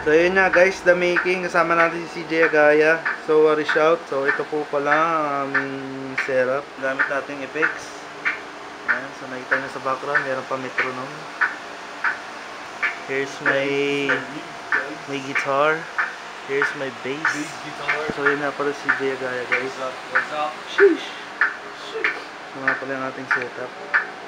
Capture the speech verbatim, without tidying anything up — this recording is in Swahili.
So yun na guys, the making. Kasama natin si C J Agaya. So what shout. So ito po pala ang aming setup. Gamit natin effects. Ayan, so nakita nyo sa background, meron pa metronome. Here's my my guitar. Here's my bass. So yun na pala si C J Agaya guys. What's up? Sheesh. So nga pala yung ating setup.